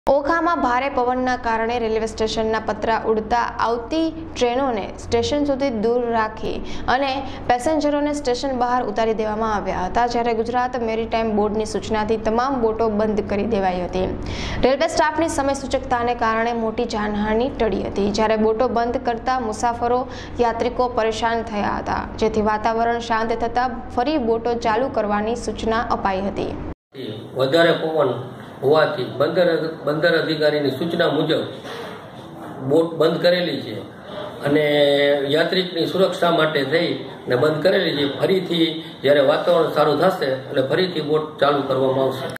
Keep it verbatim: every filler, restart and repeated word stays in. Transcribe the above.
ઓખામાં ભારે પવનના કારણે રેલવે સ્ટેશનના પતરા ઉડતા આવતી ટ્રેનોને સ્ટેશન સુધી દૂર રાખી અને પેસેન્જરોને સ્ટેશન બહાર ઉતારી દેવામાં આવ્યા હતા, જ્યારે ગુજરાત મેરીટાઈમ બોર્ડની સૂચનાથી તમામ બોટો બંધ કરી દેવાઈ હતી. રેલવે સ્ટાફની સમય સૂચકતાને કારણે મોટી જાનહાનિ ટળી હતી, જ્યારે બોટો બંધ કરતા મુસાફરો યાત્રિકો પરેશાન થયા હતા, જેથી વાતાવરણ શાંત થતાં ફરી બોટો ચાલુ કરવાની સૂચના અપાઈ હતી. વધારે પવન હોવાથી બંદર બંદર અધિકારીની સૂચના મુજબ બોટ બંધ કરેલી છે અને યાત્રિકની સુરક્ષા માટે થઈને બંધ કરેલી છે. ફરીથી જ્યારે વાતાવરણ સારું થશે એટલે ફરીથી બોટ ચાલુ કરવામાં આવશે.